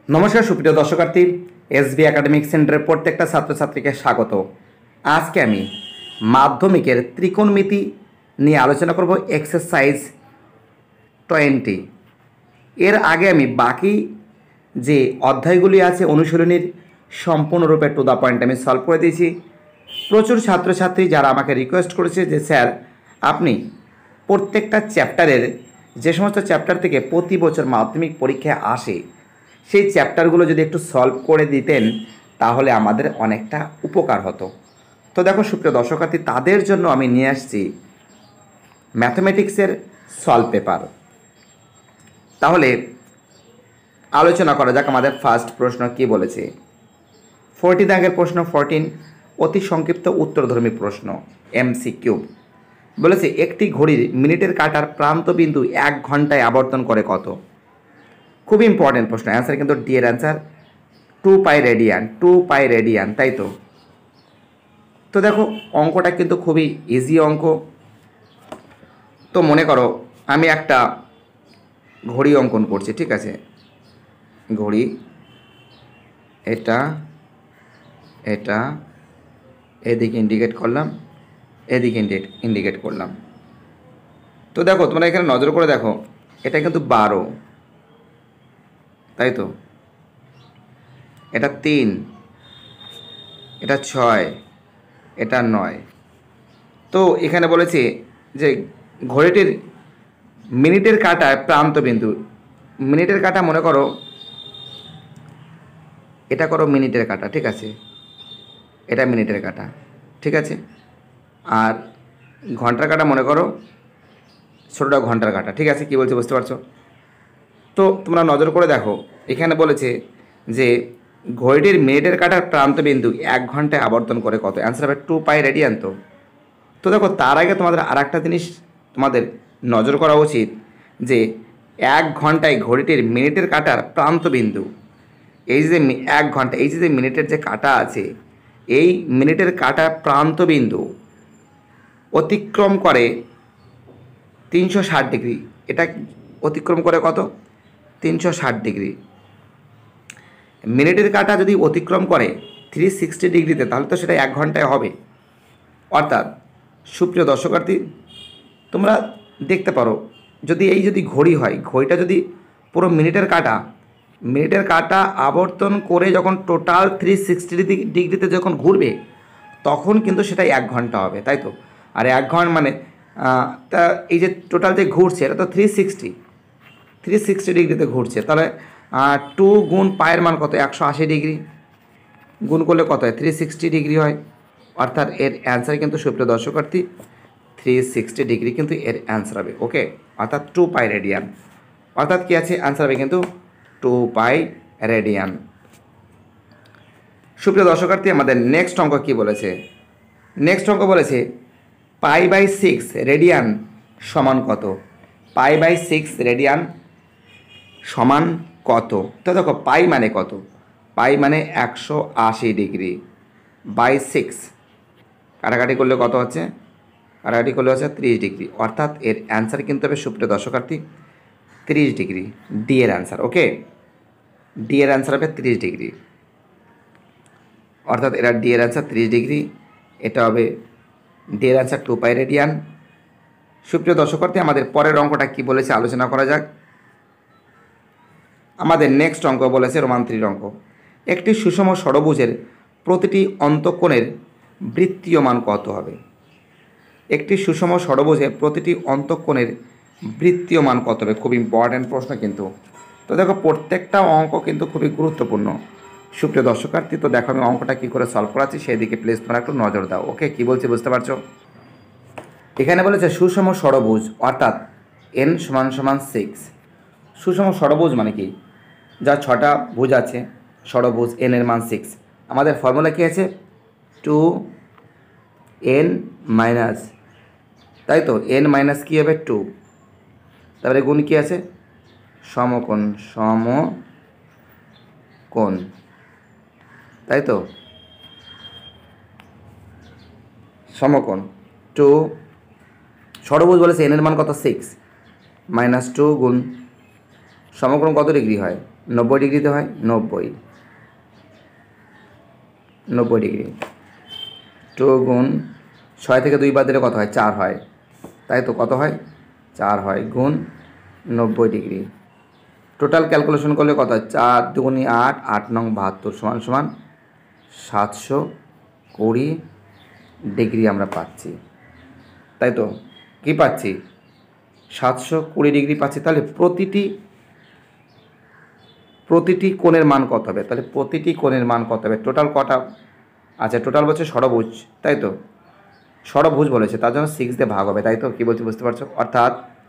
নমস্কার সুপ্রিয় দর্শকার্থী, SB academic সেন্টারের প্রত্যেকটা ছাত্রছাত্রীকে স্বাগত। আজকে আমি মাধ্যমিকের ত্রিকোণমিতি নিয়ে আলোচনা করব, এক্সারসাইজ 20। এর আগে আমি বাকি যে অধ্যায়গুলি আছে অনুশীলনীর সম্পূর্ণরূপে টু দ্য পয়েন্ট আমি সলভ করে দিয়েছি। প্রচুর ছাত্রছাত্রী যারা আমাকে রিকোয়েস্ট করেছে যে স্যার আপনি প্রত্যেকটা চ্যাপ্টারের যে সমস্ত চ্যাপ্টার থেকে প্রতি বছর মাধ্যমিক পরীক্ষায় আসে সেই চ্যাপ্টারগুলো যদি একটু সলভ করে দিতেন তাহলে আমাদের অনেকটা উপকার হতো। তো দেখো সুপ্রিয় দর্শকার্থী, তাদের জন্য আমি নিয়ে আসছি ম্যাথমেটিক্সের সলভ পেপার। তাহলে আলোচনা করা যাক আমাদের ফার্স্ট প্রশ্ন কি বলেছে। 14 দাগের প্রশ্ন 14, অতি সংক্ষিপ্ত উত্তরধর্মী প্রশ্ন, MCQ বলেছে একটি ঘড়ির মিনিটের কাঁটার প্রান্তবিন্দু 1 ঘন্টায় আবর্তন করে কত? খুব ইম্পর্টেন্ট প্রশ্ন। অ্যান্সার কিন্তু ডি এর answer 2 pi radian. 2 pi radian, তাই তো? তো দেখো অঙ্কটা কিন্তু খুবই ইজি অঙ্ক। তো মনে করো আমি একটা ঘড়ি অঙ্কন করছি, ঠিক আছে? ঘড়ি এটা এটা এদিকে ইন্ডিকেট করলাম, এদিকে ইন্ডিকেট করলাম। তো দেখো তোমরা এখানে নজর করে দেখো, এটা কিন্তু 12, তাই তো? এটা 3, এটা 6, এটা 9। তো এখানে বলেছে যে ঘড়িটির মিনিটের কাঁটায় প্রান্তবিন্দু, মিনিটের কাঁটা মনে করো এটা করো মিনিটের কাঁটা, ঠিক আছে? এটা মিনিটের কাঁটা, ঠিক আছে? আর ঘন্টার কাঁটা মনে করো ছোটোটা ঘন্টার কাঁটা, ঠিক আছে? কী বলছে বুঝতে পারছো? তো তোমরা নজর করে দেখো, এখানে বলেছে যে ঘড়িটির মিনিটের কাঁটার প্রান্তবিন্দু 1 ঘন্টায় আবর্তন করে কত? অ্যান্সার হবে 2 পাই রেডিয়ান। তো দেখো তার আগে তোমাদের আর একটা জিনিস তোমাদের নজর করা উচিত যে 1 ঘন্টায় ঘড়িটির মিনিটের কাঁটার প্রান্তবিন্দু, এই যে 1 ঘন্টা, এই যে মিনিটের যে কাঁটা আছে, এই মিনিটের কাঁটার প্রান্তবিন্দু অতিক্রম করে 360 ডিগ্রি। এটা অতিক্রম করে কত? 360 ডিগ্রি। মিনিটের কাঁটা যদি অতিক্রম করে 360 ডিগ্রিতে, তাহলে তো সেটা 1 ঘন্টায় হবে। অর্থাৎ সুপ্রিয় দর্শকার্থী, তোমরা দেখতে পারো যদি ঘড়ি হয়, ঘড়িটা যদি পুরো মিনিটের কাঁটা আবর্তন করে যখন টোটাল 360 ডিগ্রিতে যখন ঘুরবে তখন কিন্তু সেটা 1 ঘন্টা হবে, তাই তো? আর 1 ঘন্টা মানে তা এই যে টোটাল যে ঘুরছে এটা তো 360 ডিগ্রিতে ঘুরছে। তাহলে 2 গুণ পায়ের মান কত? 180 ডিগ্রি। গুণ করলে কত হয়? 360 ডিগ্রি হয়। অর্থাৎ এর অ্যান্সার কিন্তু সুপ্রিয় দর্শকার্থী 360 ডিগ্রি কিন্তু এর অ্যান্সার হবে। ওকে, অর্থাৎ 2 পাই রেডিয়ান। অর্থাৎ কী আছে? অ্যান্সার হবে কিন্তু 2 পাই রেডিয়ান। সুপ্রিয় দর্শকার্থী, আমাদের নেক্সট অঙ্ক কী বলেছে? নেক্সট অঙ্ক বলেছে π/6 রেডিয়ান সমান কত? π/6 রেডিয়ান সমান কত? তো দেখো পাই মানে কত? পাই মানে 180 ডিগ্রি বাই 6, কাটাকাটি করলে কত হচ্ছে? কাটাকাটি করলে হচ্ছে 30 ডিগ্রি। অর্থাৎ এর অ্যান্সার কিন্তু হবে সুপ্রিয় দর্শকার্থী 30 ডিগ্রি। ডি এর অ্যান্সার। ওকে, ডি এর অ্যান্সার হবে 30 ডিগ্রি। অর্থাৎ এরা ডি এর অ্যান্সার 30 ডিগ্রি, এটা হবে ডি এর অ্যান্সার 2 পাই রেডিয়ান। সুপ্রিয় দর্শকার্থী, আমাদের পরের অঙ্কটা কী বলেছে আলোচনা করা যাক। আমাদের নেক্সট অঙ্ক বলেছে রোমান 3 অঙ্ক, একটি সুষম ষড়ভুজের প্রতিটি অন্তঃকোণের বৃত্তীয় মান কত হবে? একটি সুষম ষড়ভুজের প্রতিটি অন্তঃকোণের বৃত্তীয় মান কত হবে? খুব ইম্পর্ট্যান্ট প্রশ্ন কিন্তু। তো দেখো প্রত্যেকটা অঙ্ক কিন্তু খুবই গুরুত্বপূর্ণ সুপ্রিয় দর্শকার্থী। তো দেখো আমি অঙ্কটা কী করে সলভ করাচ্ছি সেই দিকে প্লিজ তোমরা একটু নজর দাও। ওকে, কী বলছি বুঝতে পারছো? এখানে বলেছে সুষম ষড়ভুজ, অর্থাৎ n = 6। সুষম ষড়ভুজ মানে কি? যা 6টা ভুজ আছে ষড়ভুজ, n এর মান 6। আমাদের ফর্মুলা কী আছে? 2n মাইনাস, তাই তো? n মাইনাস কী হবে? 2। তারপরে গুণ কী আছে? সমকোণ, তাই তো? সমকোণ 2, ষড়ভুজ বলেছে n এর মান কত? 6 -2 গুণ সমকোণ কত ডিগ্রি হয়? 90 ডিগ্রিতে হয় 90 ডিগ্রি। 2 গুণ 6 থেকে 2 বাদ দিলে কত হয়? 4 হয়, তাই তো? কত হয়? 4 হয় গুণ 90 ডিগ্রি। টোটাল ক্যালকুলেশন করলে কত হয়? 4 দুগুণে 8, 8 নং 72 সমান সমান 720 ডিগ্রি আমরা পাচ্ছি, তাই তো? কি পাচ্ছি? 720 ডিগ্রি পাচ্ছি। তাহলে প্রতিটি কোণের মান কত হবে? তাহলে প্রতিটি কোণের মান কত হবে? টোটাল কটা? আচ্ছা, টোটাল বলছে ষড়ভুজ, তাই তো? ষড়ভুজ বলেছে, তার জন্য 6 দিয়ে ভাগ হবে, তাই তো? কী বলছি বুঝতে পারছো? অর্থাৎ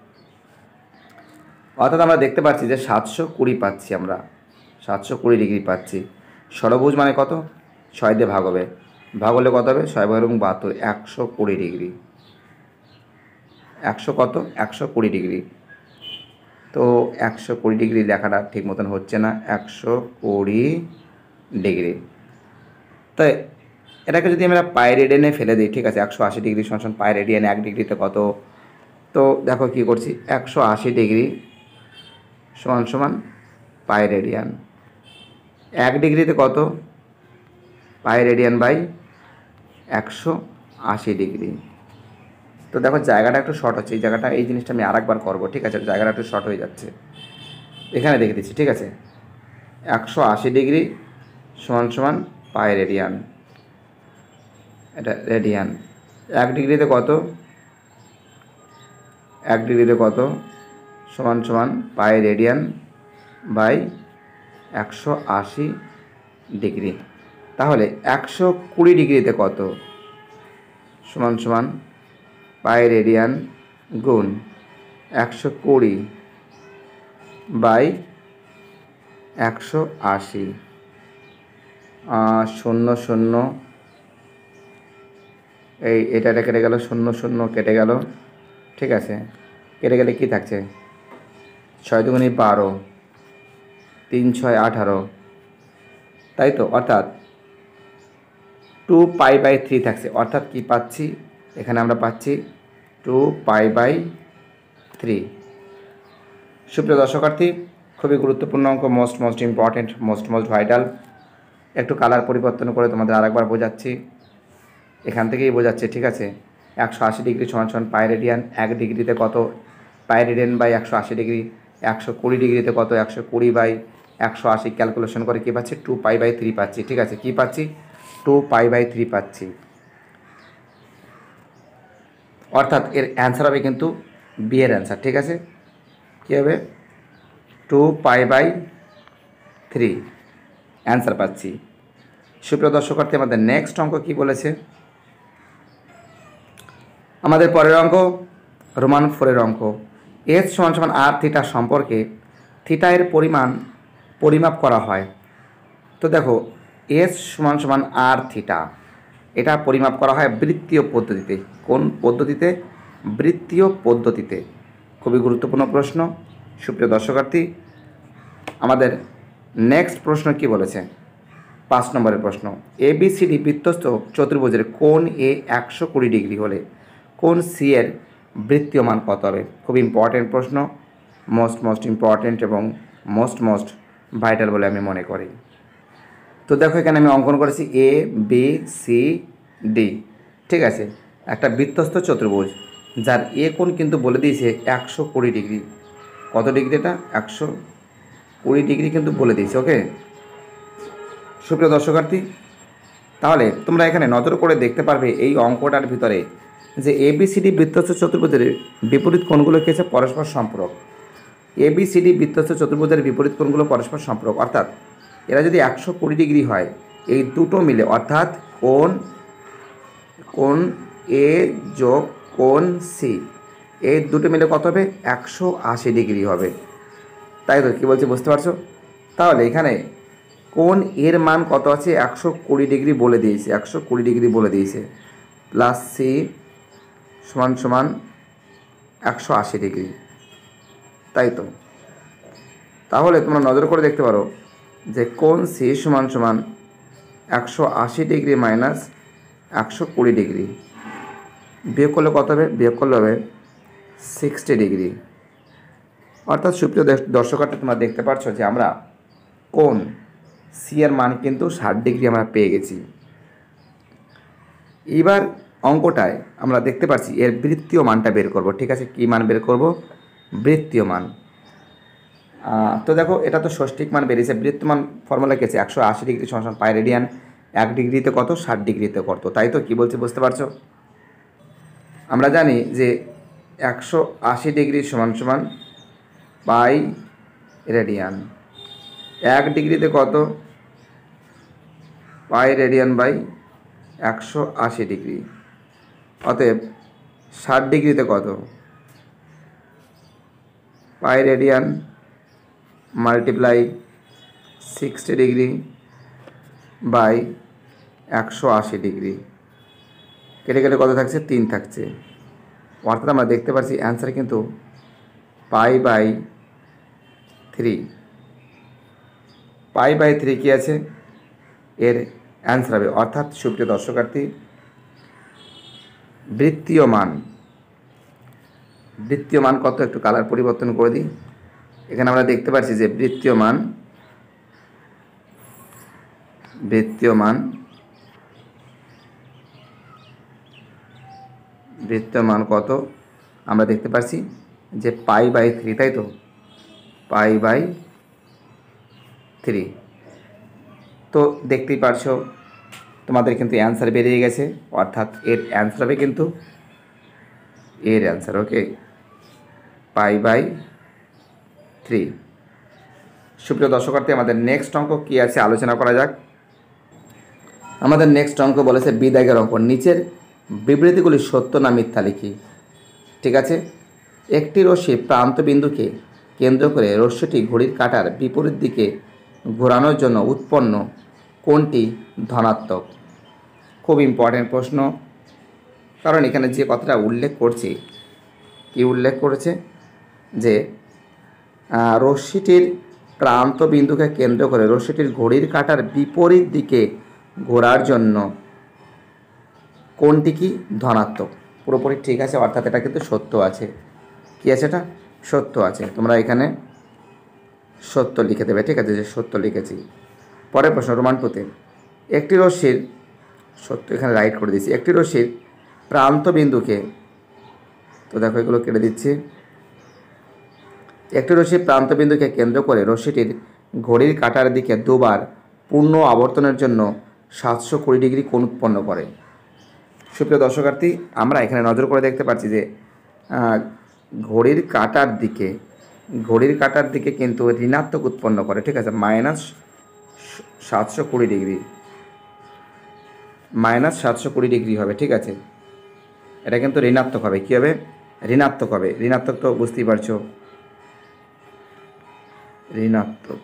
আমরা দেখতে পাচ্ছি যে 720 পাচ্ছি, আমরা 720 ডিগ্রি পাচ্ছি। ষড়ভুজ মানে কত? 6 দিয়ে ভাগ হবে, ভাগ হলে কত হবে? 6 এবং 72, 120 ডিগ্রি। 100 কত? 120 ডিগ্রি। তো 120 ডিগ্রি লেখাটা ঠিক মতন হচ্ছে না, 120 ডিগ্রি। তাই এটাকে যদি আমরা পাই রেডিয়ানে ফেলে দিই, ঠিক আছে, 180 ডিগ্রি সমান পাই রেডিয়ান 1 ডিগ্রিতে কত? তো দেখো কী করছি, 180 ডিগ্রি সমান পাই রেডিয়ান। 1 ডিগ্রিতে কত? Pi radian by 180 degree. তো দেখো জায়গাটা একটু শর্ট হচ্ছে, এই জিনিসটা আমি আরেকবার করবো, ঠিক আছে? জায়গাটা একটু শর্ট হয়ে যাচ্ছে, এখানে দেখে দিচ্ছি, ঠিক আছে? 180 ডিগ্রি সমান পাই রেডিয়ান, এটা রেডিয়ান। 1 ডিগ্রিতে কত? 1 ডিগ্রিতে কত? সমান পাই রেডিয়ান বাই 180 ডিগ্রি। তাহলে 120 ডিগ্রিতে কত? সমান পাই রেডিয়ান গুণ 120 বাই 180। 0 এটা কেটে গেল, 0 কেটে গেল, ঠিক আছে? কেটে গেলে কি থাকছে? 6 দুগুণে 12, 3 6 18, তাই তো? অর্থাৎ 2 পাই বাই 3 থাকছে। অর্থাৎ কি পাচ্ছি? এখানে আমরা পাচ্ছি 2 পাই বাই 3। সুপ্রিয় দর্শকার্থী, খুবই গুরুত্বপূর্ণ অঙ্ক, মোস্ট ইম্পর্টেন্ট, মোস্ট ভাইটাল। একটু কালার পরিবর্তন করে তোমাদের আরেকবার বোঝাচ্ছি, এখান থেকেই বোঝাচ্ছি, ঠিক আছে? 180 ডিগ্রি সমান পাই রেডিয়ান। 1 ডিগ্রিতে কত? Pi radian by 180 degree. 120 ডিগ্রিতে কত? 120 বাই 180। ক্যালকুলেশন করে কী পাচ্ছি? 2 পাই বাই 3 পাচ্ছি, ঠিক আছে? কী পাচ্ছি? 2 পাই বাই 3 পাচ্ছি। অর্থাৎ এর অ্যান্সার হবে কিন্তু বি এর অ্যান্সার, ঠিক আছে? কী হবে? 2 পাই বাই 3 অ্যান্সার পাচ্ছি। সুপ্রিয় দর্শকার্থী, আমাদের নেক্সট অঙ্ক কী বলেছে? আমাদের পরের অঙ্ক রোমান 4-এর অঙ্ক। এস সমান আর থিটা সম্পর্কে থিটা এর পরিমাপ করা হয়। তো দেখো, এস সমান আর থিটা, এটা পরিমাপ করা হয় বৃত্তীয় পদ্ধতিতে। কোন পদ্ধতিতে? বৃত্তীয় পদ্ধতিতে। খুবই গুরুত্বপূর্ণ প্রশ্ন। সুপ্রিয় দর্শকার্থী, আমাদের নেক্সট প্রশ্ন কি বলেছে? 5 নম্বরের প্রশ্ন। ABCD বৃত্তস্থ চতুর্ভুজের কোণ এ 120 ডিগ্রি হলে কোণ সি এর বৃত্তীয় মান কত হবে? খুব ইম্পর্টেন্ট প্রশ্ন, মোস্ট ইম্পর্টেন্ট এবং মোস্ট ভাইটাল বলে আমি মনে করি। তো দেখো, এখানে আমি অঙ্কন করেছি ABCD, ঠিক আছে? একটা বৃত্তস্থ চতুর্ভুজ যার এ কোণ কিন্তু বলে দিয়েছে 120 ডিগ্রি। কত ডিগ্রি এটা? 120 ডিগ্রি কিন্তু বলে দিয়েছে, ওকে? সুপ্রিয় দর্শকার্থী, তাহলে তোমরা এখানে নজর করে দেখতে পারবে এই অঙ্কটার ভিতরে যে ABCD বৃত্তস্থ চতুর্ভুজের বিপরীত কোণগুলো কী আছে? পরস্পর সম্পূরক। ABCD বৃত্তস্থ চতুর্ভুজের বিপরীত কোণগুলো পরস্পর সম্পূরক, অর্থাৎ এরা যদি 120 ডিগ্রি হয়, এই দুটো মিলে, অর্থাৎ কোণ এ যোগ কোণ সি, এই দুটো মিলে কত হবে? 180 ডিগ্রি হবে, তাই তো? কী বলছি বুঝতে পারছো? তাহলে এখানে কোণ এর মান কত আছে? 120 ডিগ্রি বলে দিয়েছে, 120 ডিগ্রি বলে দিয়েছে, প্লাস সি সমান 180 ডিগ্রি, তাই তো? তাহলে তোমরা নজর করে দেখতে পারো যে কোণ সি সমান 180 ডিগ্রি মাইনাস 120 ডিগ্রি, বিয়োগ করলে কত হবে? বিয়োগ করলে হবে 60 ডিগ্রি। অর্থাৎ সুপ্রিয় দর্শকার্থী, তোমরা দেখতে পাচ্ছ যে আমরা কোণ সি এর মান কিন্তু 60 ডিগ্রি আমরা পেয়ে গেছি। এবার অঙ্কটায় আমরা দেখতে পাচ্ছি এর বৃত্তীয় মানটা বের করব। ঠিক আছে, কী মান বের করব? বৃত্তীয় মান। তো দেখো এটা তো ষষ্ঠিক মান বেরিয়েছে। বৃত্তীয় মান ফর্মুলা কি আছে? 180 ডিগ্রি সমান পাই রেডিয়ান। 1 ডিগ্রিতে কত? 60 ডিগ্রিতে কত? তাই তো, কি বলছি বুঝতে পারছো? আমরা জানি যে 180 ডিগ্রি সমান সমান পাই রেডিয়ান। 1 ডিগ্রিতে কত? Pi radian by 180 degree. অতএব 60 ডিগ্রিতে কত? Pi radian multiply 60 degree by 180 degree. কেটে কেটে কত থাকছে? 3 থাকছে। অর্থাৎ আমরা দেখতে পাচ্ছি অ্যান্সার কিন্তু পাই বাই 3। পাই বাই 3 কী আছে? এর অ্যান্সার হবে। অর্থাৎ সুপ্রিয় দর্শকার্থী, বৃত্তীয় মান কত? একটু কালার পরিবর্তন করে দিই। এখানে আমরা দেখতে পাচ্ছি যে বৃত্তীয় মান কত আমরা দেখতে পাচ্ছি যে পাই বাই 3, তাই তো? Pi by 3। তো দেখতেই পারছো তোমাদের কিন্তু অ্যান্সার বেরিয়ে গেছে। অর্থাৎ এর অ্যান্সার হবে কিন্তু এর অ্যান্সার, ওকে, পাই বাই 3। সুপ্রিয় দর্শকার্থী, আমাদের নেক্সট অঙ্ক কী আছে আলোচনা করা যাক। আমাদের নেক্সট অঙ্ক বলেছে বি দাগের অঙ্ক। নিচের বিবৃতিগুলি সত্য না মিথ্যা লিখি। ঠিক আছে, একটি রশ্মি প্রান্ত বিন্দুকে কেন্দ্র করে রশ্মিটি ঘড়ির কাঁটার বিপরীত দিকে ঘোরানোর জন্য উৎপন্ন কোণটি ধনাত্মক। খুব ইম্পর্ট্যান্ট প্রশ্ন, কারণ এখানে যে কথাটা উল্লেখ করছে, কি উল্লেখ করেছে? যে রশ্মিটির প্রান্ত বিন্দুকে কেন্দ্র করে রশ্মিটির ঘড়ির কাঁটার বিপরীত দিকে ঘোরার জন্য কোণটি কি? ধনাত্মক। পুরোপুরি ঠিক আছে, অর্থাৎ এটা কিন্তু সত্য আছে। কি আছে? এটা সত্য আছে। তোমরা এখানে সত্য লিখে দেবে। ঠিক আছে, যে সত্য লিখেছি। পরের প্রশ্ন রোমান 2-তে, একটি রশ্মির, সত্য এখানে রাইট করে দিচ্ছি, একটি রশ্মির প্রান্ত বিন্দুকে, তো দেখো এগুলো কেটে দিচ্ছি, একটি রশ্মির প্রান্ত বিন্দুকে কেন্দ্র করে রশ্মিটির ঘড়ির কাঁটার দিকে দুবার পূর্ণ আবর্তনের জন্য 720 ডিগ্রি কোণ উৎপন্ন করে। সুপ্রিয় দর্শকার্থী, আমরা এখানে নজর করে দেখতে পাচ্ছি যে ঘড়ির কাঁটার দিকে কিন্তু ঋণাত্মক উৎপন্ন করে। ঠিক আছে, -720 ডিগ্রি, -720 ডিগ্রি হবে। ঠিক আছে, এটা কিন্তু ঋণাত্মক হবে। কী হবে? ঋণাত্মক হবে। ঋণাত্মক তো বুঝতেই পারছো, ঋণাত্মক।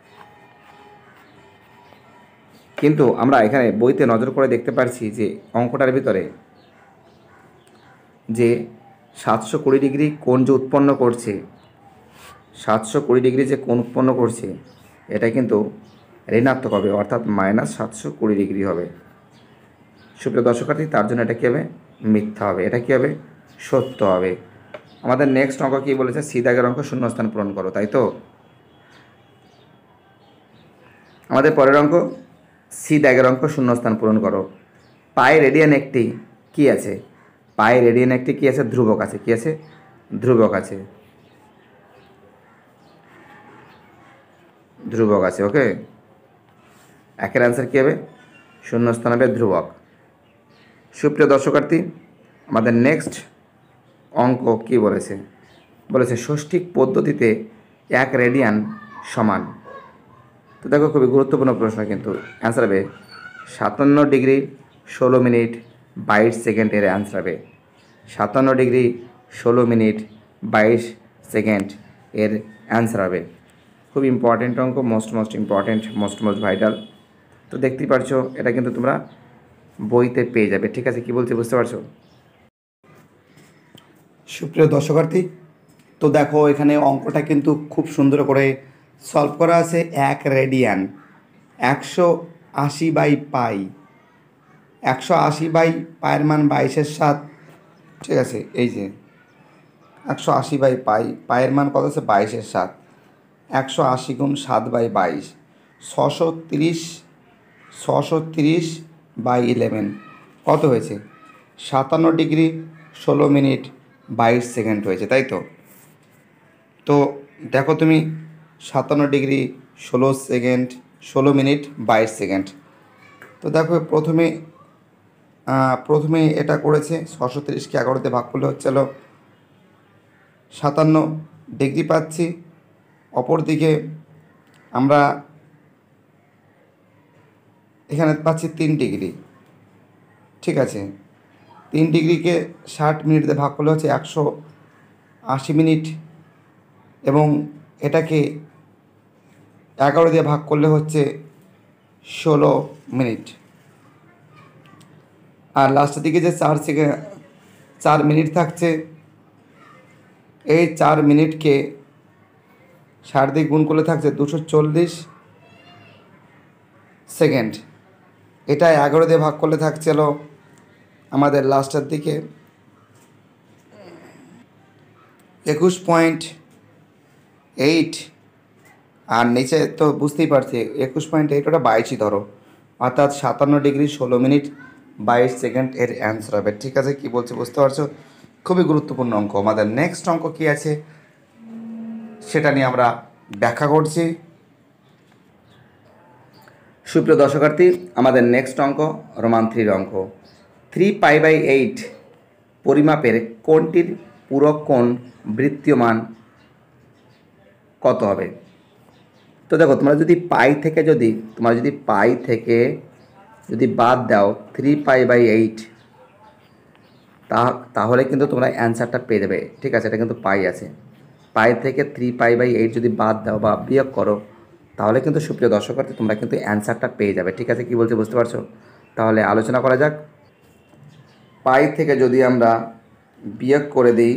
কিন্তু আমরা এখানে বইতে নজর করে দেখতে পাচ্ছি যে অঙ্কটার ভিতরে যে 720 ডিগ্রি কোণ যে উৎপন্ন করছে, 720 ডিগ্রি যে কোণ উৎপন্ন করছে, এটা কিন্তু ঋণাত্মক হবে, অর্থাৎ -720 ডিগ্রি হবে। সুপ্রিয় দর্শকার্থী, তার জন্য এটা কী হবে? মিথ্যা হবে। এটা কী হবে? সত্য হবে। আমাদের নেক্সট অঙ্ক কী বলেছে? সি দাগের অঙ্ক, শূন্যস্থান পূরণ করো, তাই তো? আমাদের পরের অঙ্ক সি দাগের অঙ্ক, শূন্যস্থান পূরণ করো। পাই রেডিয়ান একটি কি আছে? পাই রেডিয়ান একটি কি আছে? ধ্রুবক আছে। কি আছে? ধ্রুবক আছে। ধ্রুবক আছে, ওকে। একের অ্যান্সার কী হবে? শূন্যস্থান হবে ধ্রুবক। সুপ্রিয় দর্শকার্থী, আমাদের নেক্সট অঙ্ক কি বলেছে? বলেছে ষষ্ঠিক পদ্ধতিতে 1 রেডিয়ান সমান। তো দেখো খুবই গুরুত্বপূর্ণ প্রশ্ন, কিন্তু অ্যান্সার হবে 57 ডিগ্রি 16 মিনিট 22 সেকেন্ড। এর অ্যান্সার হবে 57 ডিগ্রি 16 মিনিট 22 সেকেন্ড। এর অ্যান্সার হবে। খুব ইম্পর্ট্যান্ট অঙ্ক, মোস্ট ইম্পর্ট্যান্ট, মোস্ট ভাইটাল। তো দেখতেই পারছো এটা কিন্তু তোমরা বইতে পেয়ে যাবে। ঠিক আছে, কি বলছি বুঝতে পারছো? সুপ্রিয় দর্শকার্থী, তো দেখো এখানে অঙ্কটা কিন্তু খুব সুন্দর করে সলভ করা আছে। 1 রেডিয়ান 180/পাই, 180/, পায়ের মান 22/7। ঠিক আছে, এই যে 180/পাই, পায়ের মান কত আছে? 22/7। 180 × 7/22, 630/11 কত হয়েছে? 57°16'22" হয়েছে, তাই তো? তো দেখো তুমি 57°16'16'22". তো দেখো প্রথমে এটা করেছে 630কে 11 ভাগ করলে হচ্ছে 57° পাচ্ছি। অপরদিকে আমরা এখানে পাচ্ছি 3°। ঠিক আছে, 3°কে 60 মিনিট দিয়ে ভাগ করলে হচ্ছে 180 মিনিট, এবং এটাকে 11 দিয়ে ভাগ করলে হচ্ছে 16 মিনিট। আর লাস্টের দিকে যে 4 মিনিট থাকছে, এই 4 মিনিটকে 60 দিয়ে গুণ করলে থাকছে 240 সেকেন্ড। এটা 11 দিয়ে ভাগ করলে থাকছিল আমাদের লাস্টের দিকে 21.8, আর নিচে তো বুঝতেই পারছি 21.8, ওটা 22ই ধরো, অর্থাৎ 57°16'22" এর অ্যান্সার হবে। ঠিক আছে, কি বলছে বুঝতে পারছো? খুবই গুরুত্বপূর্ণ অঙ্ক। আমাদের নেক্সট অঙ্ক কী আছে সেটা নিয়ে আমরা ব্যাখ্যা করছি। সুপ্রিয় দর্শকার্থী, আমাদের নেক্সট অঙ্ক রোমান 3 অঙ্ক। 3π/8 পরিমাপের কোণটির পূরক কোণ বৃত্তীয় মান কত হবে? তো দেখো, তোমরা যদি পাই থেকে যদি বাদ দাও 3π/8, তাহলে কিন্তু তোমরা অ্যান্সারটা পেয়ে যাবে। ঠিক আছে, এটা কিন্তু পাই আছে। পাই থেকে 3π/8 যদি বাদ দাও বা বিয়োগ করো, তাহলে কিন্তু সুপ্রিয় দর্শকার্থী তোমরা কিন্তু অ্যান্সারটা পেয়ে যাবে। ঠিক আছে, কি বলছে বুঝতে পারছো? তাহলে আলোচনা করা যাক। পাই থেকে যদি আমরা বিয়োগ করে দিই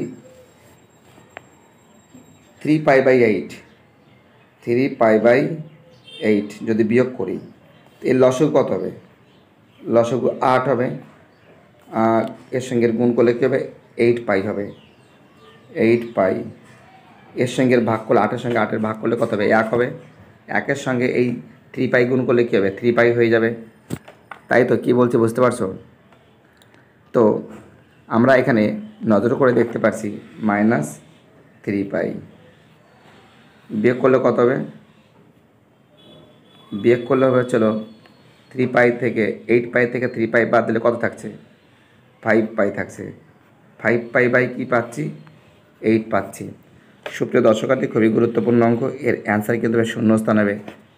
3π/8 যদি বিয়োগ করি, এর লসগু কত হবে? লসগু 8 হবে। আর এর সঙ্গে গুণ করলে কী হবে? 8π হবে। 8π এর সঙ্গে ভাগ করলে 8-এর সঙ্গে 8-এর ভাগ করলে কত হবে? 1 হবে। 1-এর সঙ্গে এই 3π গুণ করলে কী হবে? 3π হয়ে যাবে। তাই তো, কি বলছে বুঝতে পারছো? তো আমরা এখানে নজর করে দেখতে পাচ্ছি -3π বিয়োগ করলে কত হবে? বিয়োগ করলে হবে, চলো 3π থেকে 8π থেকে 3π বাদ দিলে কত থাকছে? 5π থাকছে। 5π কি পাচ্ছি? 8 পাচ্ছি। সুপ্রিয় দর্শকার্থী, খুবই গুরুত্বপূর্ণ অঙ্ক। এর অ্যান্সার কিন্তু শূন্যস্থান হবে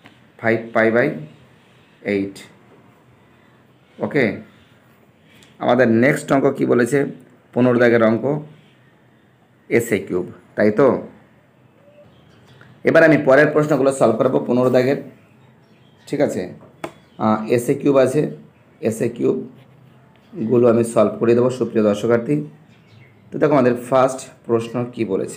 5π/8। ওকে, আমাদের নেক্সট অঙ্ক কি বলেছে? 15 দাগের অঙ্ক, a³ তাই তো? এবার আমি পরের প্রশ্নগুলো সলভ করবো 15 দাগের। ঠিক আছে, a³ আছে, a³ আমি সলভ করে দেবো সুপ্রিয় দর্শকার্থী। তো দেখো, আমাদের ফার্স্ট প্রশ্ন কি বলেছে?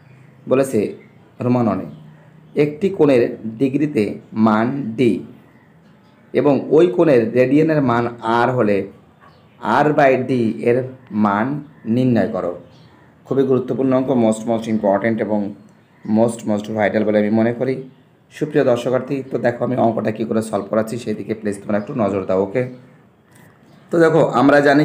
রোমান 1 একটি কোণের ডিগ্রিতে মান d এবং ওই কোণের রেডিয়ানের মান r হলে r/d এর মান নির্ণয় করো। খুবই গুরুত্বপূর্ণ অঙ্ক, মোস্ট ইম্পর্ট্যান্ট এবং মোস্ট ভাইটাল বলে আমি মনে করি। সুপ্রিয় দর্শকার্থী, তো দেখো আমি অঙ্কটা কী করে সলভ করাচ্ছি সেই দিকে প্লিজ তোমরা একটু নজর দাও। ওকে, তো দেখো আমরা জানি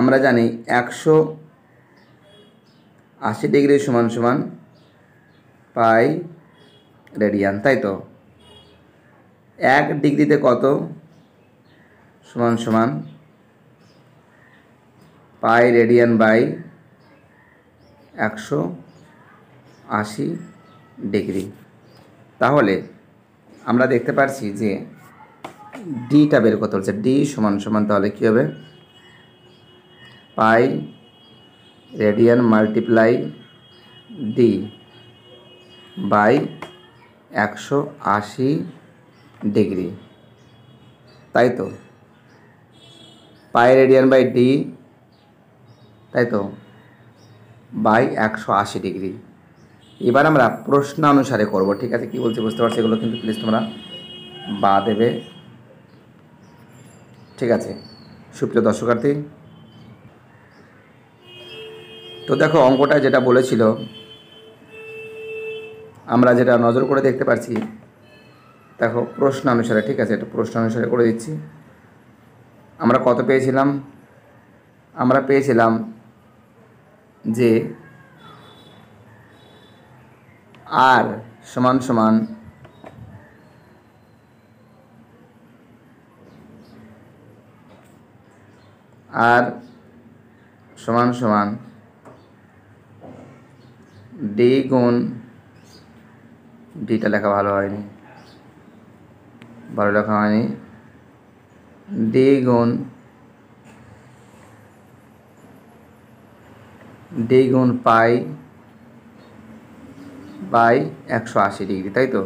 180° সমান পাই রেডিয়ান, তাই তো? 1 ডিগ্রিতে কত? সমান পাই রেডিয়ান বাই 180°। তাহলে আমরা দেখতে পাচ্ছি যে ডিটা বের করতে হচ্ছে। ডি সমান তাহলে কী হবে? Pi radian multiply D by 180°, তাই তো? পাই রেডিয়ান বাই ডি, তাই তো, বাই 180°। এবার আমরা প্রশ্নানুসারে করব। ঠিক আছে, কি বলছি বুঝতে পারছি? এগুলো কিন্তু প্লিজ তোমরা বা দেবে। ঠিক আছে, সুপ্রিয় দর্শকার্থী, তো দেখো অঙ্কটা যেটা বলেছিল, আমরা যেটা নজর করে দেখতে পাচ্ছি দেখো প্রশ্ন অনুসারে, ঠিক আছে, এটা প্রশ্ন অনুসারে করে দিচ্ছি। আমরা কত পেয়েছিলাম? আমরা পেয়েছিলাম যে আর সমান সমান আর সমান সমান ডি গুণ, ডিটা লেখা ভালো হয়নি, ভালো লেখা হয়নি, ডি গুণ পাই বাই 180 ডিগ্রি, তাই তো?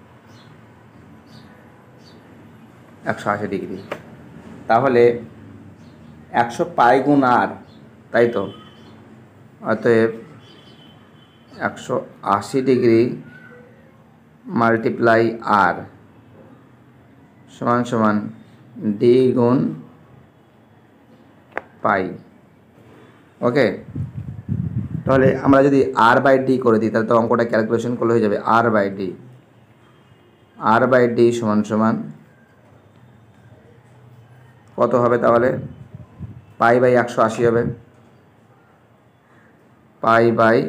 180 ডিগ্রি, তাহলে 100 পাই গুণ আর, তাই তো? অতএব 180 ডিগ্রি মাল্টিপ্লাই আর সমান সমান ডি গুণ পাই। ওকে, তাহলে আমরা যদি আর বাই ডি করে দিই তাহলে তো অঙ্কটা ক্যালকুলেশন করলে হয়ে যাবে আর বাই ডি সমান সমান কত হবে? তাহলে পাই বাই 180 হবে, পাই বাই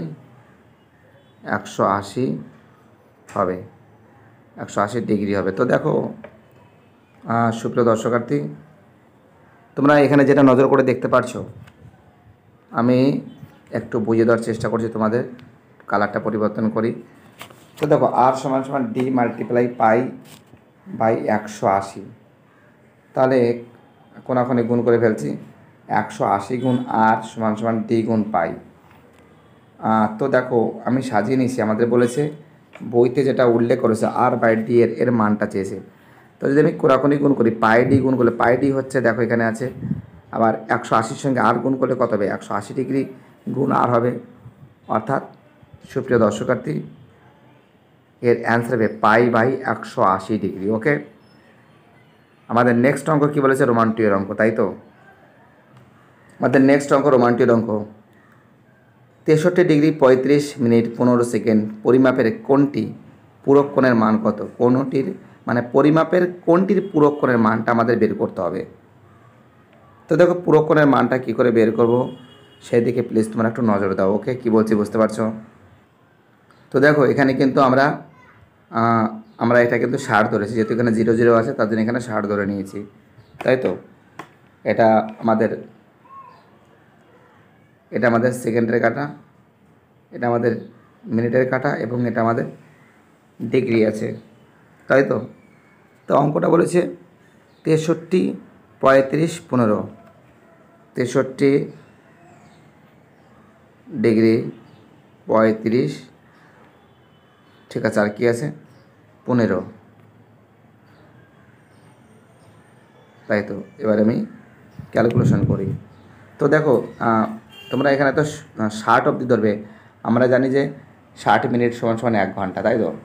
180 হবে, 180 ডিগ্রি হবে। তো দেখো সুপ্রিয় দর্শকার্থী, তোমরা এখানে যেটা নজর করে দেখতে পারছো, আমি একটু বুঝিয়ে দেওয়ার চেষ্টা করছি তোমাদের, কালারটা পরিবর্তন করি। তো দেখো আর সমান সমান ডি মাল্টিপ্লাই পাই বাই 180, তাহলে কোনাখনে গুণ করে ফেলছি, 180 গুণ আর সমান সমান ডি গুণ পাই। তো দেখো আমি সাজিয়ে নিয়েছি, আমাদের বলেছে বইতে যেটা উল্লেখ করেছে আর বাই ডি এর মানটা চেয়েছে। তো যদি আমি কোনাকুনি গুণ করি, পাই ডি গুণ করলে, পাই ডি হচ্ছে দেখো এখানে আছে, আবার 180 সঙ্গে আর গুণ করলে কত হবে? 180 ডিগ্রি গুণ আর হবে, অর্থাৎ সুপ্রিয় দর্শকার্থী এর অ্যান্সার হবে পাই বাই 180 ডিগ্রি। ওকে, আমাদের নেক্সট অঙ্ক কী বলেছে? রোমান্টিকের অঙ্ক, তাই তো? আমাদের নেক্সট অঙ্ক রোমান্টিকের অঙ্ক। 63 ডিগ্রি 35 মিনিট 15 সেকেন্ড পরিমাপের কোণটি পূরক কোণের মান কত? কোণটির মানে পরিমাপের কোণটির পূরক কোণের মানটা আমাদের বের করতে হবে। তো দেখো পূরক কোণের মানটা কী করে বের করব সেই দিকে প্লিজ তোমরা একটু নজর দাও। ওকে, কী বলছি বুঝতে পারছো? তো দেখো এখানে কিন্তু আমরা এটা কিন্তু 60 ধরেছি, যেহেতু এখানে 0 0 আছে তার জন্য এখানে 60 ধরে নিয়েছি, তাই তো? এটা আমাদের সেকেন্ডের কাটা, এটা আমাদের মিনিটের কাটা, এবং এটা আমাদের ডিগ্রি আছে, তাই তো? তো অঙ্কটা বলেছে 63 35 15, 63 ডিগ্রি 35, ঠিক আছে, আর কি আছে? 15, তাই তো? এবার আমি ক্যালকুলেশন করি। তো দেখো তোমরা এখানে তো 60 অবধি ধরবে, আমরা জানি যে 60 মিনিট সমান সমান 1 ঘন্টা, তাই তো?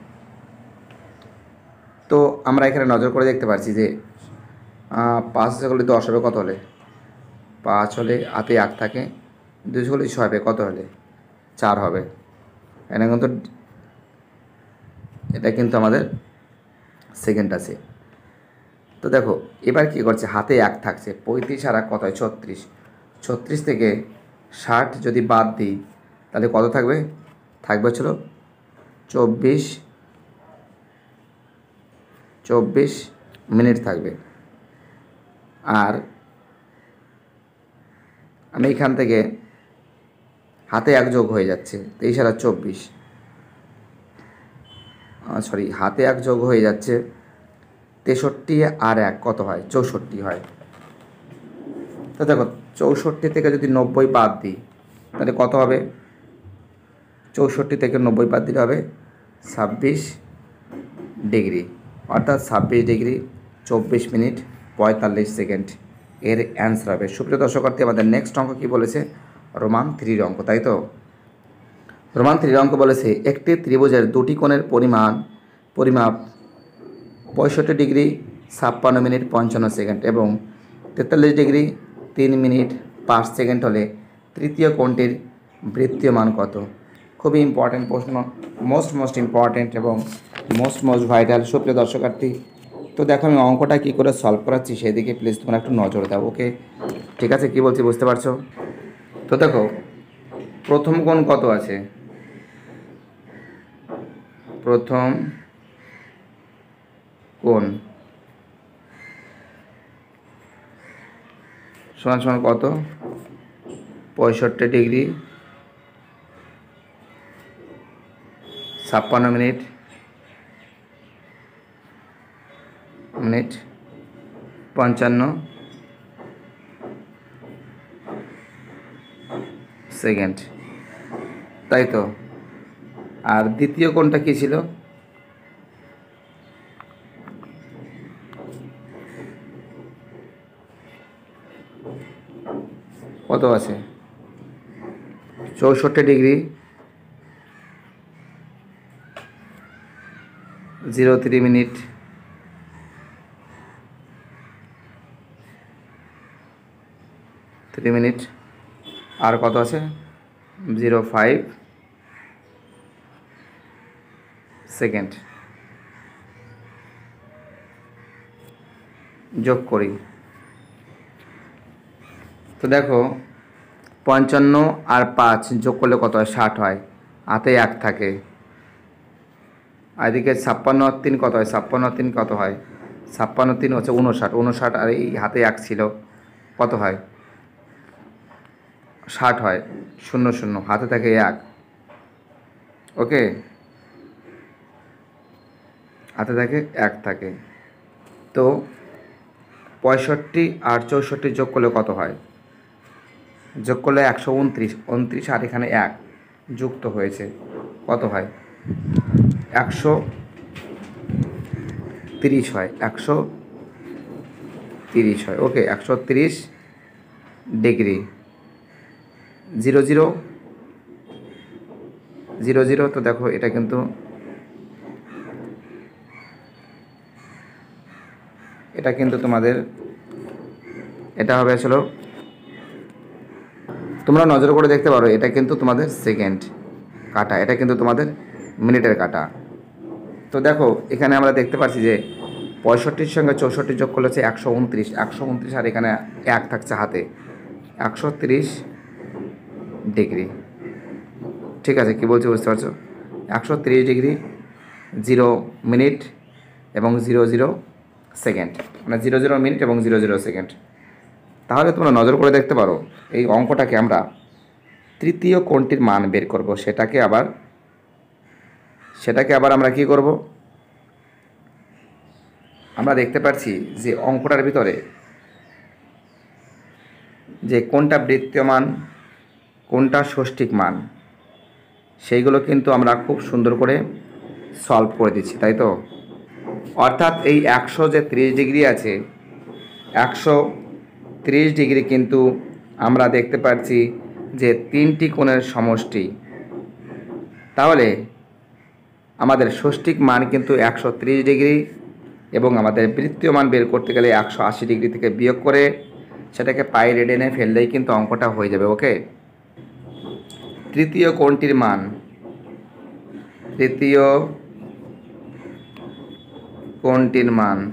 তো আমরা এখানে নজর করে দেখতে পাচ্ছি যে 5 হলে 10 হবে, কত হলে? 5 হলে হাতে 1 থাকে, 2 হলে 6 হবে, কত হলে? 4 হবে। এটা কিন্তু আমাদের সেকেন্ড আছে। তো দেখো এবার কী করছে, হাতে 1 থাকছে, 35 আর 1 কত হয়? 36, 36 থেকে 60 যদি বাদ দিই তাহলে কত থাকবে? থাকবে ছিল 24 মিনিট থাকবে। আর আমি এখান থেকে হাতে 1 যোগ হয়ে যাচ্ছে, 23 আর 24, হাতে 1 যোগ হয়ে যাচ্ছে 63 আর 1 কত হয়? 64 হয়। তো দেখো 64 থেকে যদি 90 বাদ দিই তাহলে কত হবে? 64 থেকে 90 বাদ দিলে হবে 26 ডিগ্রি, অর্থাৎ 26 ডিগ্রি 24 মিনিট 45 সেকেন্ড এর অ্যান্সার হবে। সুপ্রিয় দর্শকার্থী, আমাদের নেক্সট অঙ্ক কী বলেছে? রোমান 3 অঙ্ক, তাই তো? রোমান 3 অঙ্ক বলেছে একটি ত্রিভুজের দুটি কোণের পরিমাপ 65 ডিগ্রি 56 মিনিট 55 সেকেন্ড এবং 43 ডিগ্রি 3 মিনিট 5 সেকেন্ড হলে তৃতীয় কোণটির বৃত্তীয় মান কত? খ খুবই ইম্পর্ট্যান্ট প্রশ্ন, মোস্ট ইম্পর্ট্যান্ট এবং মোস্ট ভাইটাল। সুপ্রিয় দর্শকার্থী, তো দেখো আমি অঙ্কটা কী করে সলভ করাচ্ছি সেদিকে প্লিজ তোমরা একটু নজর দাও। ওকে, ঠিক আছে? কী বলছি বুঝতে পারছো? তো দেখো প্রথম কোণ কত আছে, প্রথম কোণ সমান সমান কত, 65 ডিগ্রি 56 মিনিট 55 সেকেন্ড, তাই তো? আর দ্বিতীয় কোণটা কী ছিল? কত আছে? 64 ডিগ্রি 03 মিনিট 3 মিনিট, আর কত আছে? 05 সেকেন্ড। যোগ করি, তো দেখো 55 আর 5 যোগ করলে কত হয়? 60 হয়, হাতে 1 থাকে। আর এদিকে 56 আর 3 কত হয়? 56 আর 3 কত হয়? 56 3 হচ্ছে 59, আর এই হাতে 1 ছিল, কত হয়? 60 হয়। 00 হাতে থাকে 1, ওকে, হাতে থাকে 1 থাকে। তো 65 আর 64 যোগ করলে কত হয়? যোগ করলে 129, আর এখানে 1 যুক্ত হয়েছে, কত হয়? 130 হয়, 130 হয়, ওকে। 130 ডিগ্রি 00 00। তো দেখো এটা কিন্তু তোমাদের এটা হবে আসলে, তোমরা নজর করে দেখতে পারো, এটা কিন্তু তোমাদের সেকেন্ড কাটা, এটা কিন্তু তোমাদের মিনিটের কাটা। তো দেখো এখানে আমরা দেখতে পাচ্ছি যে 65 সঙ্গে 64 যোগ করলে হচ্ছে 129, আর এখানে 1 থাকছে হাতে, 130 ডিগ্রি। ঠিক আছে, কী বলছি বুঝতে পারছো? 130 ডিগ্রি 0 মিনিট এবং 00 সেকেন্ড, মানে 00 মিনিট এবং 00 সেকেন্ড। তাহলে তোমরা নজর করে দেখতে পারো, এই অঙ্কটাকে আমরা তৃতীয় কোণটির মান বের করব। সেটাকে আবার আমরা কি করব? আমরা দেখতে পাচ্ছি যে অঙ্কটার ভিতরে যে কোনটা বৃত্তীয় মান, কোনটা ষষ্ঠিক মান, সেইগুলো কিন্তু আমরা খুব সুন্দর করে সলভ করে দিচ্ছি, তাই তো? অর্থাৎ এই 130 ডিগ্রি আছে, 130 ডিগ্রি কিন্তু আমরা দেখতে পাচ্ছি যে 3টি কোণের সমষ্টি। তাহলে আমাদের ষষ্ঠিক মান কিন্তু 130 ডিগ্রি, এবং আমাদের বৃত্তীয় মান বের করতে গেলে 180 ডিগ্রি থেকে বিয়োগ করে সেটাকে পাই রেডিয়ানে ফেললেই কিন্তু অঙ্কটা হয়ে যাবে, ওকে। তৃতীয় কোণটির মান, তৃতীয় কোণটির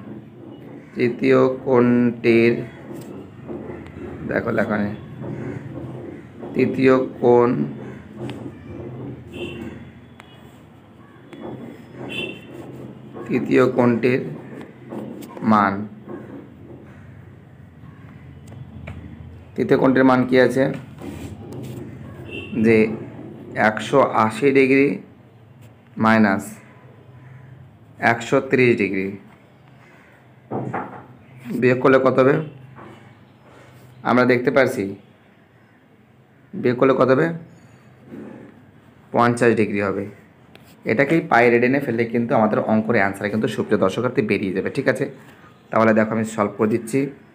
দেখো লেখা নেই, তৃতীয় কোণটির মান, তৃতীয় কোণটির মান কি আছে? যে 180 ডিগ্রি মাইনাস 130 ডিগ্রি বিয়োগ করলে কত হবে? আমরা দেখতে পাচ্ছি বিয়োগ করলে কত হবে? 50 ডিগ্রি হবে। এটাকেই পাই রেডিয়ানে ফেললে কিন্তু আমাদের অঙ্কের অ্যান্সার কিন্তু সুপ্রিয় দর্শকার্থী বেরিয়ে যাবে, ঠিক আছে? তাহলে দেখো আমি সলভ করে দিচ্ছি।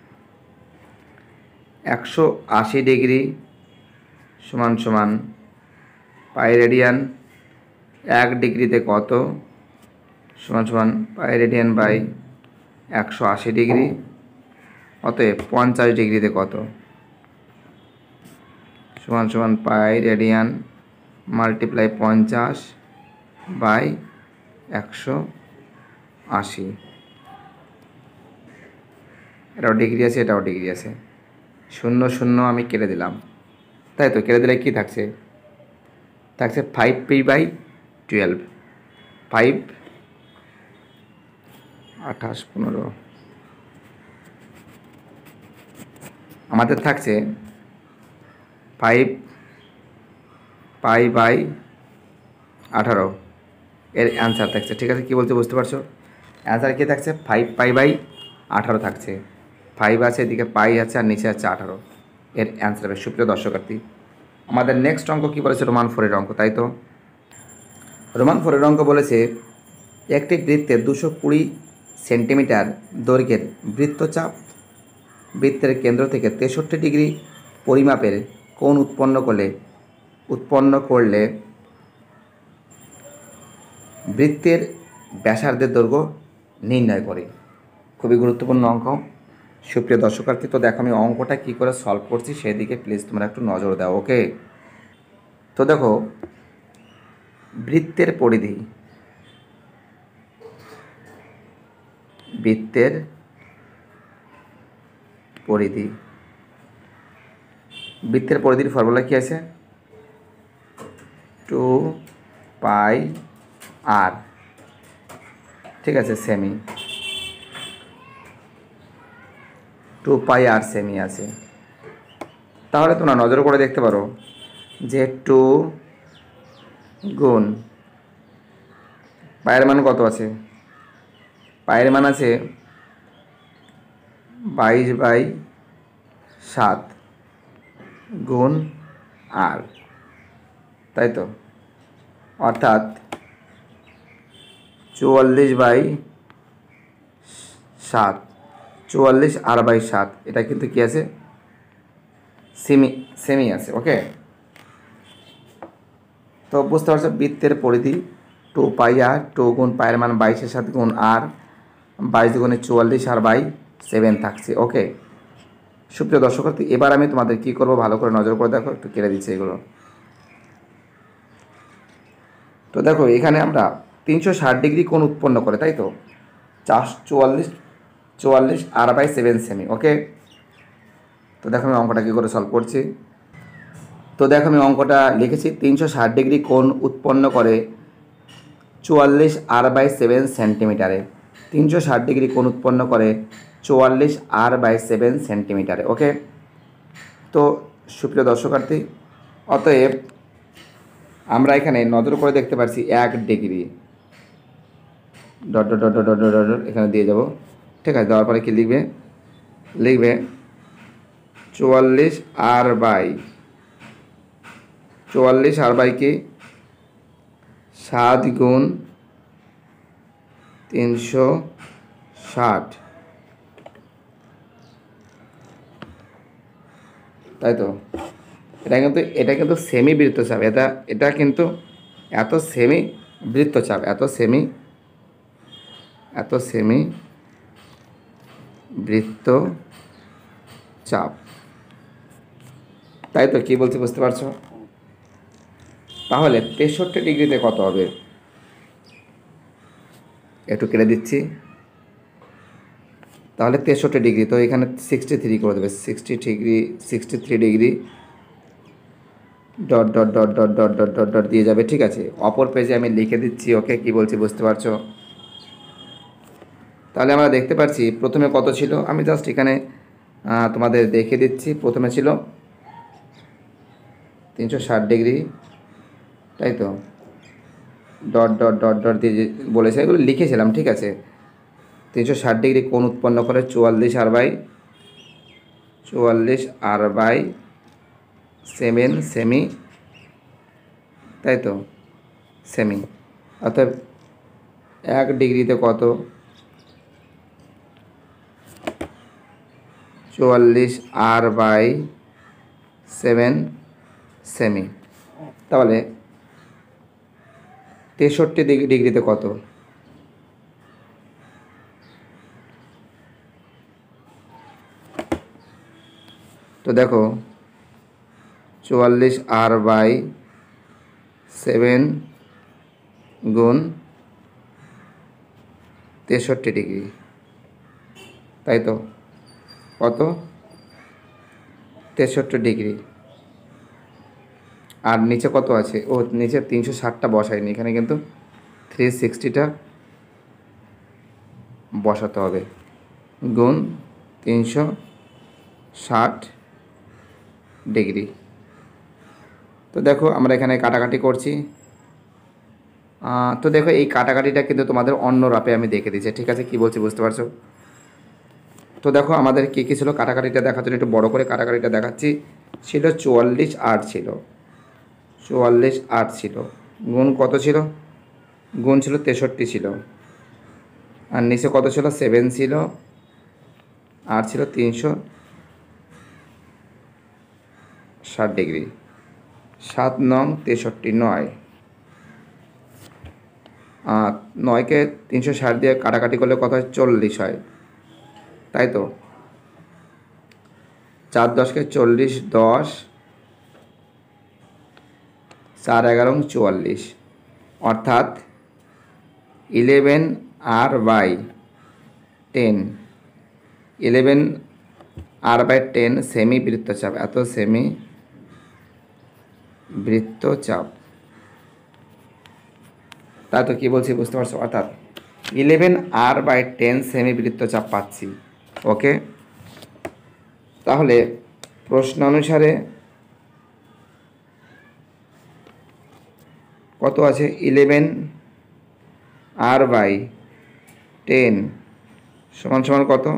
180 ডিগ্রি সমান সমান পাই রেডিয়ান 1 ডিগ্রিতে কত, সমান সমান পাই রেডিয়ান বাই 180 ডিগ্রি, অতএব 50 ডিগ্রিতে কত, সমান সমান পাই রেডিয়ান মাল্টিপ্লাই 50/180। এটাও ডিগ্রি আছে, এটাও ডিগ্রি আছে। 0 0 আমি কেটে দিলাম, তাই তো। কেটে দিলে কী থাকছে? থাকছে 5p/12। 5 28 15 আমাদের থাকছে 5π/18 এর অ্যান্সার থাকছে। ঠিক আছে, কী বলছে বুঝতে পারছো? অ্যান্সার কী থাকছে? 5π/18 থাকছে। 5 আছে, এদিকে পাই আছে, আর নিচে আছে 18। এর অ্যান্সার হবে। সুপ্রিয় দর্শকার্থী, আমাদের নেক্সট অঙ্ক কী বলেছে? রোমান 4-এর অঙ্ক, তাই তো। রোমান 4-এর অঙ্ক বলেছে একটি বৃত্তের 220 সেন্টিমিটার দৈর্ঘ্যের বৃত্তচাপ বৃত্তের কেন্দ্র থেকে 63 ডিগ্রি পরিমাপের কোণ উৎপন্ন করলে বৃত্তের ব্যাসার্ধের দৈর্ঘ্য নির্ণয় করে। খুবই গুরুত্বপূর্ণ অঙ্ক সুপ্রিয় দর্শকার্থী। তো দেখো আমি অঙ্কটা কী করে সলভ করছি সেদিকে প্লিজ তোমরা একটু নজর দাও, ওকে। তো দেখো, বৃত্তের পরিধি বৃত্তের পরিধির ফর্মুলা কী আছে? 2πr, ঠিক আছে, সেমি। 2πr সেমি আছে। তাহলে তোমরা নজর করে দেখতে পারো যে 2 গুণ পায়ের মান কত আছে? পায়ের মান আছে 22/7 গুণ আর, তাই তো। অর্থাৎ 44/7, 44r/7। এটা কিন্তু কি আছে? সেমি আছে, ওকে। তো বুঝতে পারছো বৃত্তের পরিধি 2πr, 2 গুণ পায়ের মান 22/7 গুণ আর, 22 গুণে 44r/7 থাকছে, ওকে। সুপ্রিয় দর্শকার্থী, এবার আমি তোমাদের কী করবো ভালো করে নজর করে দেখো, একটু কেটে দিচ্ছি এগুলো। তো দেখো এখানে আমরা 360 ডিগ্রি কোণ উৎপন্ন করে, তাই তো। 44r/7 সেমি, ওকে। তো দেখো আমি অঙ্কটা কী করে সলভ করছি। তো দেখো আমি অঙ্কটা লিখেছি 360 ডিগ্রি কোণ উৎপন্ন করে 44r/7 সেন্টিমিটারে। 360 ডিগ্রি কোণ উৎপন্ন করে 44r/7 সেন্টিমিটারে, ওকে। তো সুপ্রিয় দর্শকার্থী, অতএব আমরা এখানে নজর করে দেখতে পাচ্ছি 1 degree dot dot dot dot dot dot এখানে দিয়ে যাব, ঠিক আছে। দেওয়ার পরে কি লিখবে? 44r/, কি 7 গুণ 360, তাই তো। এটা কিন্তু সেমি বৃত্তচাপ, এটা কিন্তু এত সেমি বৃত্তচাপ, এত সেমি বৃত্তচাপ, তাই তো। কি বলছি বুঝতে পারছো? তাহলে 63 ডিগ্রিতে কত হবে? একটু কেটে দিচ্ছি। তাহলে 63 ডিগ্রি, তো এখানে 63 করে দেবে। 63 degree dot dot dot dot dot dot dot dot দিয়ে যাবে, ঠিক আছে। অপর পেজে আমি লিখে দিচ্ছি, ওকে। কি বলছি বুঝতে পারছো? তাহলে আমরা দেখতে পাচ্ছি প্রথমে কত ছিল, আমি জাস্ট এখানে তোমাদের দেখে দিচ্ছি। প্রথমে ছিল 360 ডিগ্রি, তাই তো। ডট ডট ডট ডট দিয়ে বলেছে, এগুলো লিখেছিলাম, ঠিক আছে। 360 ডিগ্রি কোণ উৎপন্ন করে 44r/7 সেমি, তাই তো, সেমি। অর্থাৎ 1 ডিগ্রিতে কত? 44r/7 semi. তাহলে 63 ডিগ্রিতে কত? তো দেখো 44r/7 7 গুণ 63 ডিগ্রি, তাই তো? কত? 63 ডিগ্রি। আর নিচে কত আছে? ও নিচে 360টা বসায়নি, এখানে কিন্তু 360টা বসাতে হবে, গুণ 360 ডিগ্রি। তো দেখো আমরা এখানে কাটাকাটি করছি। তো দেখো এই কাটাকাটিটা কিন্তু তোমাদের অন্য রাপে আমি দেখে দিচ্ছি, ঠিক আছে? কি বলছি বুঝতে পারছো? তো দেখো আমাদের কী কী ছিল কাটাকাটিটা দেখার জন্য একটু বড় করে কাটাকাটিটা দেখাচ্ছি। ছিল 44 8 ছিল, 44 8 ছিল, গুণ কত ছিল? গুণ ছিল 63 ছিল, আর নিচে কত ছিল? 7 ছিল, আর ছিল 360 ডিগ্রি। 7 9 63 9, 9কে 360 দিয়ে কাটাকাটি করলে কত হয়? 40 হয়, তাই তো? 4 10কে 40, 10 4 11 44, অর্থাৎ 11r/10, 11r/10 সেমি বৃত্তচাপ, এত সেমি বৃত্তচাপ, তাই তো? কী বলছি বুঝতে পারছো? অর্থাৎ 11r/10 সেমি বৃত্তচাপ পাচ্ছি। ওকে, তাহলে প্রশ্ন অনুসারে কত আছে? 11r/10 সমান সমান কত?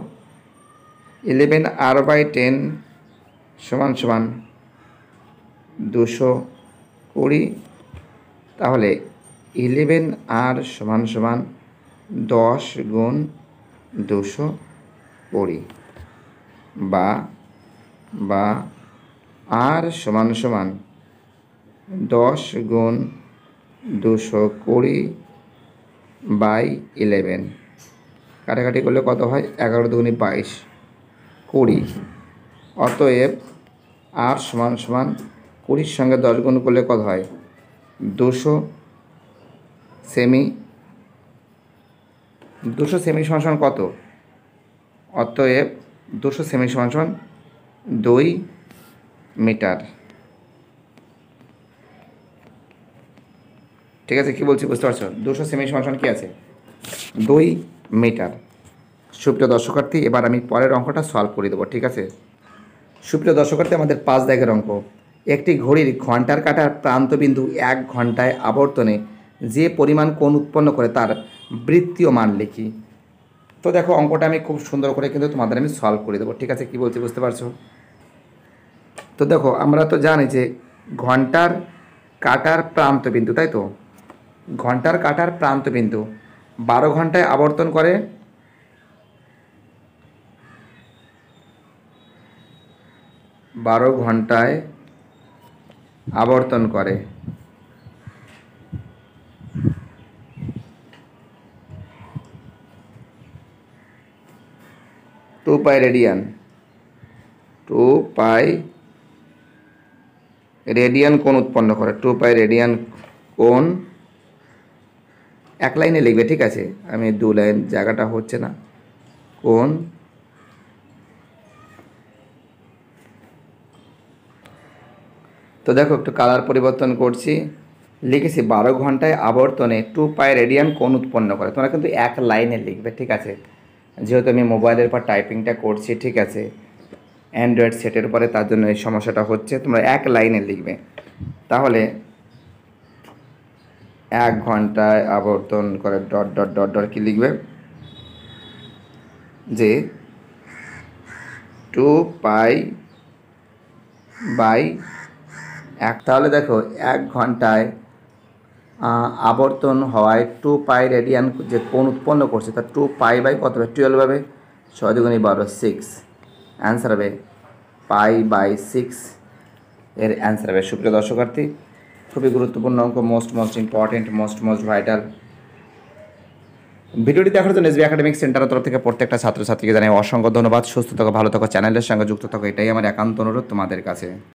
11r/10 সমান সমান 220। তাহলে 11r সমান সমান 10 গুণ 220, বা r সমান সমান 10 গুণ 220/11। কাটাকাটি করলে কত হয়? 11 দুগুণে 22, 20। অতএব r সমান সমান 20-র সঙ্গে 10 গুণ করলে কত হয়? 200 সেমি। 200 সেমি সমান সমান কত? অতএব 200 সেমি সমান সমান 2 মিটার। ঠিক আছে? কি বলছি বুঝতে পারছো? 200 সেমি সমান সমান কী আছে? 2 মিটার। সুপ্রিয় দর্শকার্থী, এবার আমি পরের অঙ্কটা সলভ করে দেবো, ঠিক আছে? সুপ্রিয় দর্শকার্থী, আমাদের 5 দাগের অঙ্ক। একটি ঘড়ির ঘন্টার কাঁটার প্রান্তবিন্দু 1 ঘন্টায় আবর্তনে যে পরিমাণ কোণ উৎপন্ন করে তার বৃত্তীয় মান লিখি। তো দেখো অঙ্কটা আমি খুব সুন্দর করে কিন্তু তোমাদের আমি সলভ করে দেবো, ঠিক আছে? কি বলছি বুঝতে পারছো? তো দেখো আমরা তো জানি যে ঘন্টার কাঁটার প্রান্তবিন্দু, তাই তো? ঘন্টার কাঁটার প্রান্তবিন্দু 12 ঘন্টায় আবর্তন করে, 12 ঘন্টায় আবর্তন করে। Two pi radian, 2 pi radian কোণ উৎপন্ন করে, 2 পাই রেডিয়ান কোণ। এক লাইনে লিখবে, ঠিক আছে? আমি 2 লাইন, জায়গাটা হচ্ছে না। কোণ তো দেখো একটু কালার পরিবর্তন করছি, লিখেছি 12 ঘন্টায় আবর্তনে 2 পাই রেডিয়ান কোণ উৎপন্ন করে। তোমরা কিন্তু এক লাইনে লিখবে, ঠিক আছে? যেহেতু আমি মোবাইলের পর টাইপিংটা করছি, ঠিক আছে, অ্যান্ড্রয়েড সেটের পরে, তার জন্য এই সমস্যাটা হচ্ছে। তোমরা এক লাইনে লিখবে। তাহলে 1 ঘন্টায় আবর্তন করে ডট ডট ডট ডট কি লিখবে? যে 2 পাই বাই 1। তাহলে দেখো 1 ঘন্টায় আবর্তন হওয়ায় 2 পাই রেডিয়ান যে কোণ উৎপন্ন করছে, তার 2 পাই বাই কত হবে? 12 হবে। 6 দুগুণে 12, 6। অ্যান্সার হবে পাই বাই 6 এর অ্যান্সার হবে। সুপ্রিয় দর্শকার্থী, খুবই গুরুত্বপূর্ণ অঙ্ক, মোস্ট ইম্পর্টেন্ট, মোস্ট ভাইটাল। ভিডিওটি দেখার জন্য এসবি একাডেমিক সেন্টারের তরফ থেকে প্রত্যেকটা ছাত্রছাত্রীকে জানাই অসংখ্য ধন্যবাদ। সুস্থ থাকো, ভালো থাকো, চ্যানেলের সঙ্গে যুক্ত থাকো, এটাই আমার একান্ত অনুরোধ তোমাদের কাছে।